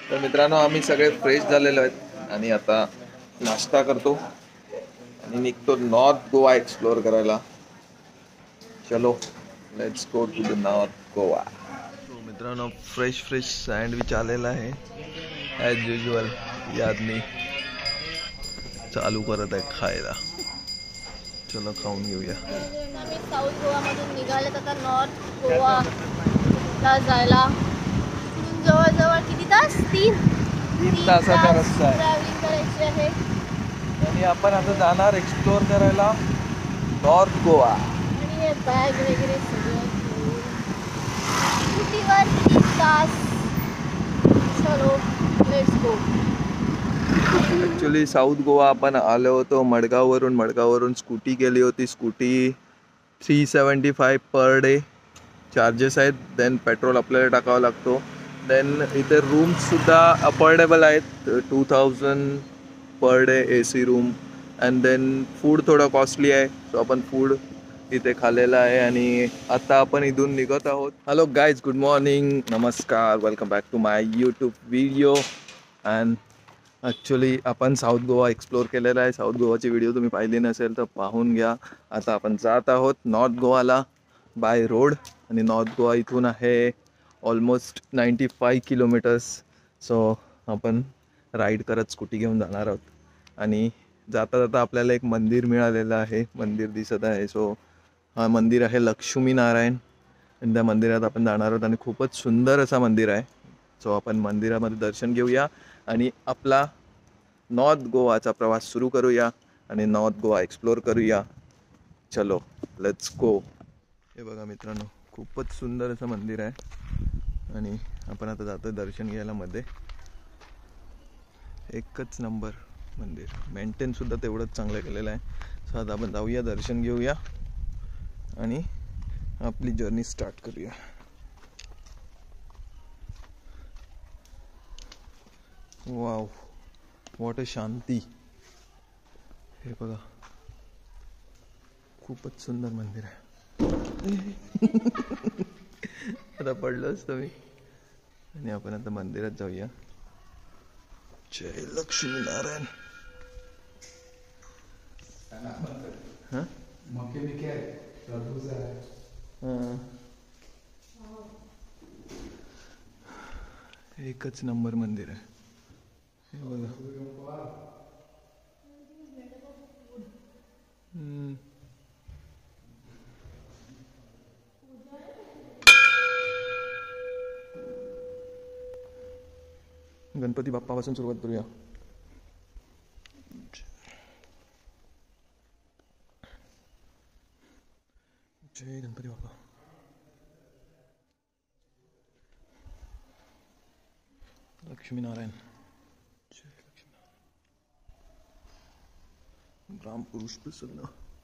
तर मित्रांनो आम्ही सगळे फ्रेश झालेलो आहेत आणि आता नाश्ता करतो आणि निघतो नॉर्थ गोवा एक्सप्लोअर करायला. चलो let's go to the north Goa. तो मित्रांनो फ्रेश सँडविच आलेला आहे ॲज युजल. यादनी चालू करत आहे खायला. चलो खाऊन घेऊया. आम्ही साऊथ गोवामधून निघालेत आता नॉर्थ गोवाला जायला. जवळजवळ किती तास? 3 तासाचा रस्ता आहे ट्रॅव्हलिंग करायची आहे आणि आपण आता जाणार एक्सप्लोअर करायला नॉर्थ गोवा. आणि हे बॅग वगैरे सगळं घेऊन स्कूटीवर 3 तास. चलो let's go. Actually south Goa आपण आलो होतो मडगाववरून स्कूटी केली होती. स्कूटी 375 पर डे चार्जेस आहेत. देन पेट्रोल आपल्याला टाकावा लागतो. देन इथे रूम्ससुद्धा अफोर्डेबल आहेत 2000 per day AC room. And then food थोडं कॉस्टली आहे. सो आपण फूड इथे खाल्लेलं आहे आणि आता आपण इथून निघत आहोत. हॅलो गाईज, गुड मॉर्निंग, नमस्कार, welcome back to my YouTube video. And actually आपण साऊथ गोवा एक्सप्लोअर केलेला आहे. साऊथ गोवाची व्हिडिओ तुम्ही पाहिली नसेल तर पाहून घ्या. आता आपण जात आहोत नॉर्थ गोवाला बाय रोड. आणि नॉर्थ गोवा इथून आहे ऑलमोस्ट 95 किलोमीटर्स. सो आपण राईड करत स्कूटी घेऊन जाणार आहोत. आणि जाता जाता आपल्याला एक मंदिर मिळालेलं आहे, मंदिर दिसत आहे. सो हा मंदिर आहे लक्ष्मीनारायण आणि त्या मंदिरात आपण जाणार आहोत. आणि खूपच सुंदर असं मंदिर आहे. सो आपण मंदिरामध्ये दर्शन घेऊया आणि आपला नॉर्थ गोवाचा प्रवास सुरू करूया आणि नॉर्थ गोवा एक्सप्लोअर करूया. चलो लेट्स गो. हे बघा मित्रांनो, खूपच सुंदर असं मंदिर आहे आणि आपण आता जातो दर्शन घ्यायला मध्ये. एकच नंबर मंदिर, मेंटेनसुद्धा तेवढंच चांगलं केलेलं आहे. सो आता आपण जाऊया, दर्शन घेऊया आणि आपली जर्नी स्टार्ट करूया. वाव, वॉट अ शांती. हे बघा, खूपच सुंदर मंदिर आहे. आता पडलोच तुम्ही. आणि आपण आता मंदिरात जाऊया. जय लक्ष्मीनारायण. एकच नंबर मंदिर आहे. हे बघा. गणपती बाप्पापासून सुरुवात करूया. जय गणपती बाप्पा. लक्ष्मीनारायण. जय लक्ष्मीनारायण. ग्राम पुरुष प्रसन्न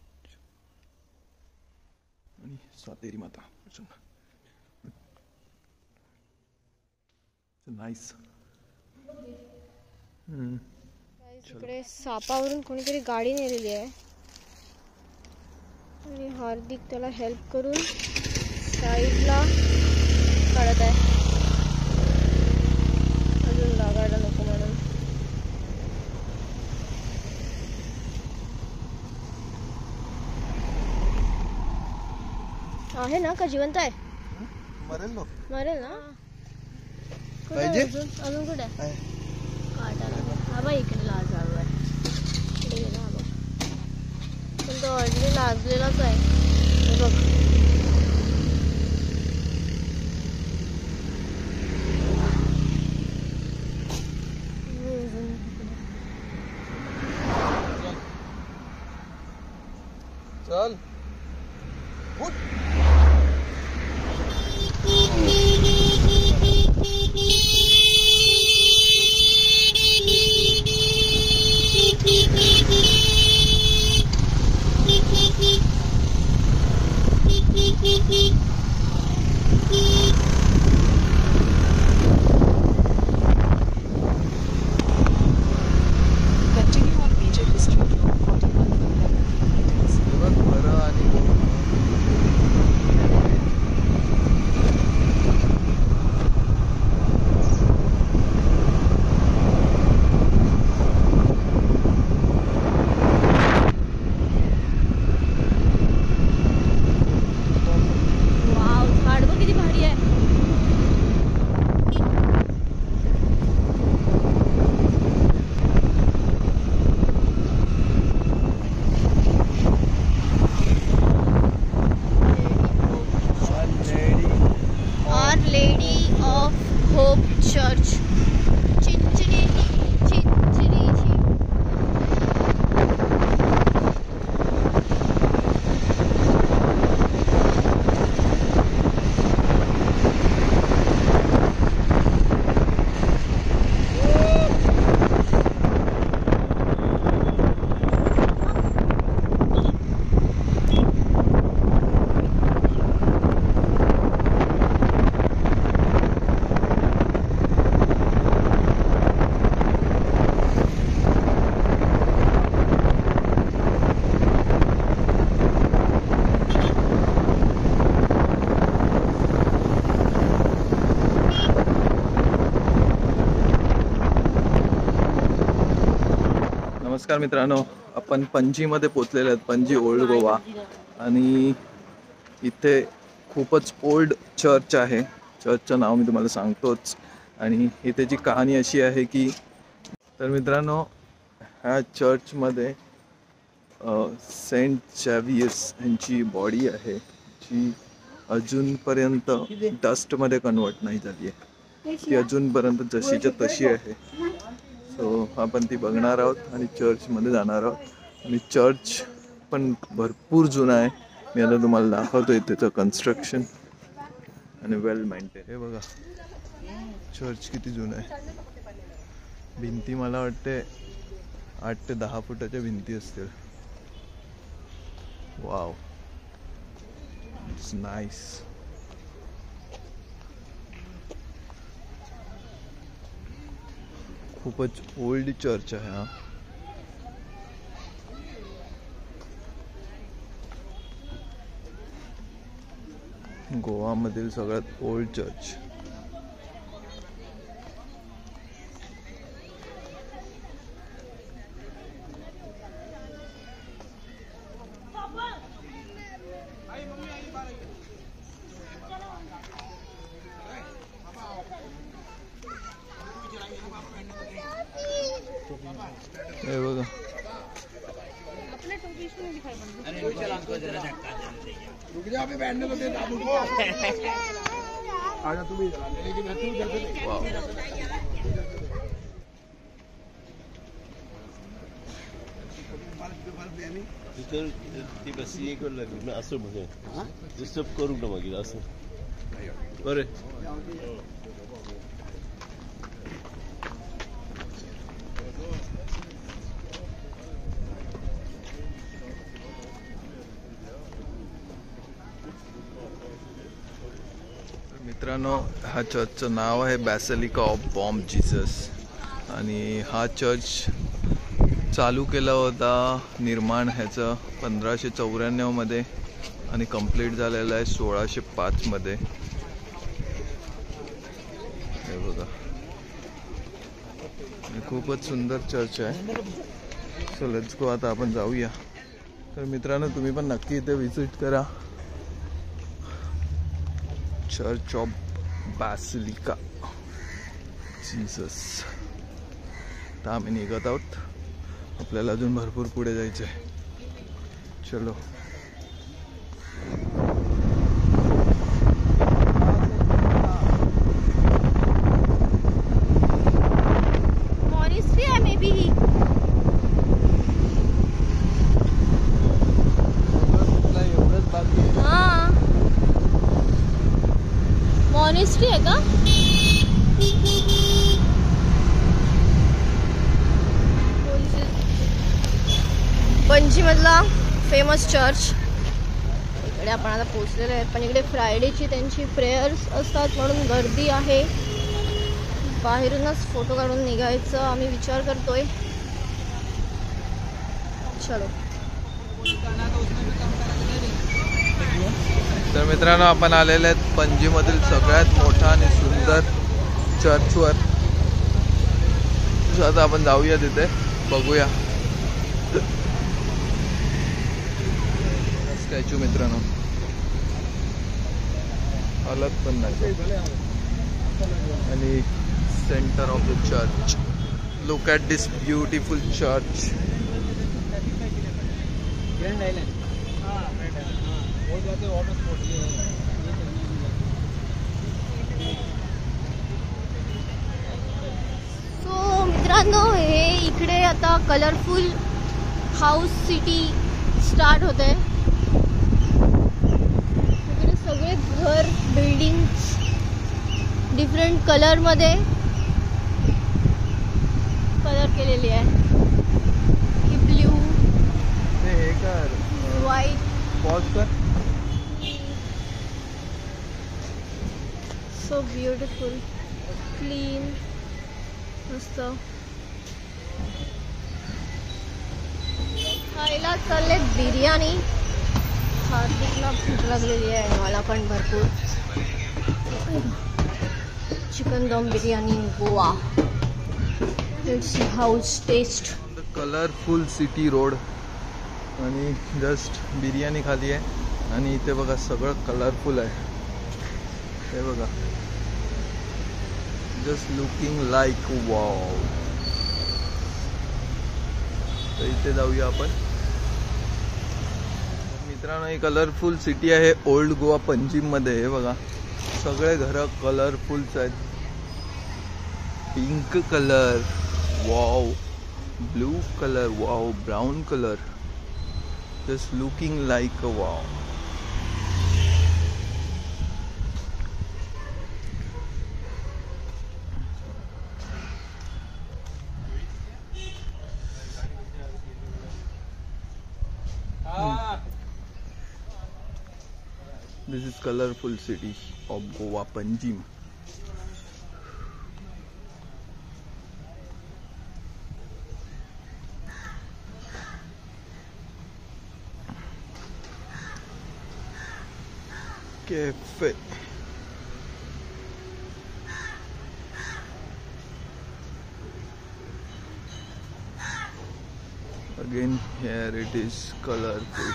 आणि सातेरी माता प्रसन्न. नाईस. इकडे सापावरून कोणीतरी गाडी नेलेली आहे आणि हार्दिक त्याला हेल्प करून साईडला काढत आहे, अजून लागायला नको म्हणून. आहे ना का जिवंत आहे? मरेल ना. पाहिजे अजून कुठे आहे? हा बाई इकडे लाजाळू आहे. इकडे गेला बघ. पण तो ऑलरेडी लाजलेलाच आहे. बघ, चल उठ. चर्च चिंचणीची. नमस्कार मित्रांनो, आपण पणजीमध्ये पोचलेले आहेत. पणजी ओल्ड गोवा. आणि इथे खूपच ओल्ड चर्च आहे. चर्चचं नाव मी तुम्हाला सांगतोच. आणि इथे जी कहाणी अशी आहे की, तर मित्रांनो, ह्या चर्चमध्ये सेंट झेवियर्स यांची बॉडी आहे, जी अजूनपर्यंत डस्टमध्ये कन्वर्ट नाही झाली आहे. ती अजूनपर्यंत जशीच्या तशी आहे. सो आपण ती बघणार आहोत आणि चर्चमध्ये जाणार आहोत. आणि चर्च पण भरपूर जुना आहे. मी आता तुम्हाला दाखवतोय त्याचं कन्स्ट्रक्शन आणि वेल मेंटेन. हे बघा चर्च किती जुनं आहे. भिंती मला वाटते 8 ते 10 फुटाच्या भिंती असतील. Wow, it's nice. खूपच ओल्ड चर्च आहे हा. गोवामधील सगळ्यात ओल्ड चर्च. हे बघा, ती बस एक वेळ लागली ना असं म्हणजे डिस्टर्ब करू ना मागील असं बरे. मित्रांनो, हा चर्चचं नाव आहे बॅसिलिका ऑफ बॉम जीसस. आणि हा चर्च चालू केला होता निर्माण ह्याचं 1594 मध्ये आणि कंप्लीट झालेला आहे 1605 मध्ये. हे बघा, खूपच सुंदर चर्च आहे. So let's go. आता आपण जाऊया. तर मित्रांनो, तुम्ही पण नक्की इथे विजिट करा. Church of basilica Jesus. तर आम्ही निघत आहोत. आपल्याला अजून भरपूर पुढे जायचं आहे. चलो. मॉनिस्ट्री आहे मे बी ही. हा, मॉनिस्ट्री आहे का? पणजी मधला फेमस चर्च. इकडे आपण आता पोहोचलेलो आहे. पण इकडे फ्रायडेची त्यांची प्रेयर्स असतात म्हणून गर्दी आहे. बाहेरूनच फोटो काढून निघायचं आम्ही विचार करतोय. चलो. तर मित्रांनो, आपण आलेले आहेत पणजीमधील सगळ्यात मोठा आणि सुंदर चर्चवर. आता आपण जाऊया तिथे, बघूया स्टॅच्यू. मित्रांनो, अलग पण नाही. आणि centre of the church. Look at this beautiful church. मित्रांनो, हे इकडे आता कलरफुल हाऊस सिटी स्टार्ट होते. इकडे सगळे घर, बिल्डिंग्स डिफरंट कलर मध्ये कलर केलेली आहे. ही ब्ल्यू, हे कर, व्हाईट. पॉज कर. सो ब्युटिफुल, क्लीन, मस्त. खायला चालले बिर्याणी. हार्दिकला भूक लागलेली आहे, मला पण भरपूर. Chicken dum biryani Goa. It's house taste. Colourful city road आणि जस्ट बिर्याणी खाली आहे आणि इथे बघा सगळं कलरफुल आहे. हे बघा, जस्ट लुकिंग लाईक वाव. तर इथे जाऊया आपण. मित्रांनो, ही कलरफुल सिटी आहे ओल्ड गोवा पंजिम मध्ये. हे बघा सगळे घर कलरफुल्स आहेत. Pink colour wow, blue colour wow, brown colour. Just looking like a wow. This is colorful city of Goa, Panjim. Cafe. Again, here it is colorful.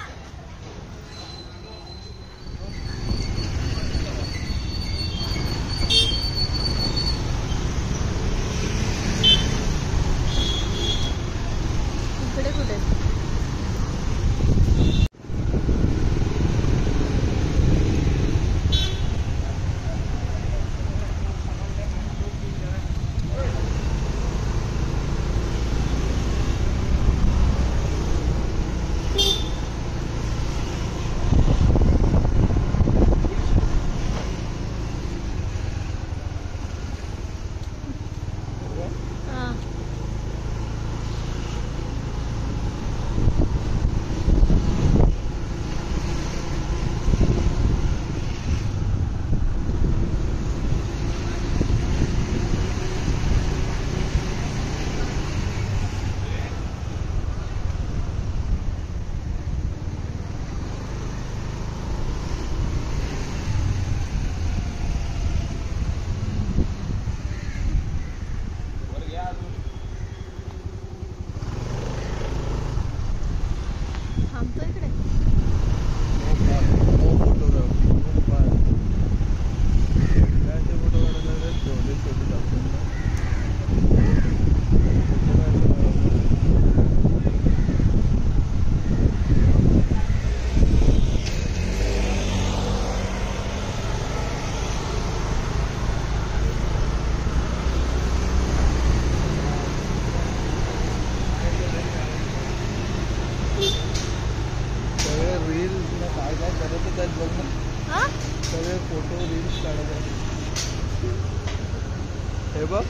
सगळे फोटो रील्स काढत आहे. हे बघ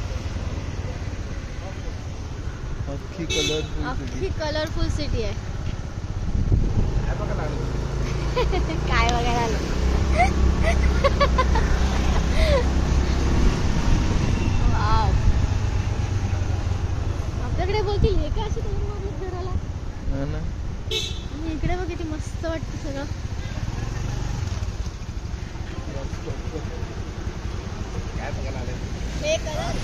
अख्खी कलरफुल सिटी आहे. काय बघायला आलो. वाव. आपल्याकडे बोलतील हे काय असे घराला. इकडे बघ किती मस्त वाटतं सगळं. हे कलर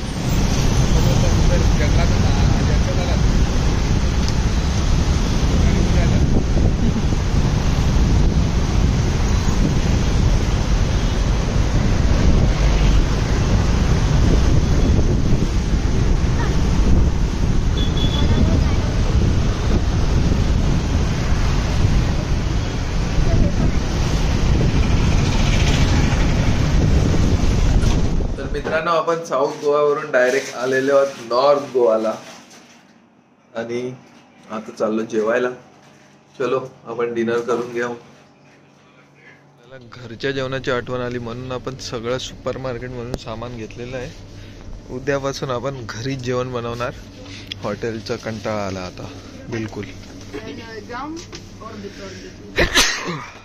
मित्रांनो, आपण साऊथ गोवावरून डायरेक्ट आलेलो आहोत नॉर्थ गोवाला आणि आता चाललो जेवायला. चलो आपण डिनर करून घेऊ. घरच्या जेवणाची आठवण आली म्हणून आपण सगळं सुपर मार्केट म्हणून सामान घेतलेलं आहे. उद्यापासून आपण घरीच जेवण बनवणार. हॉटेलचा कंटाळा आला आता बिलकुल.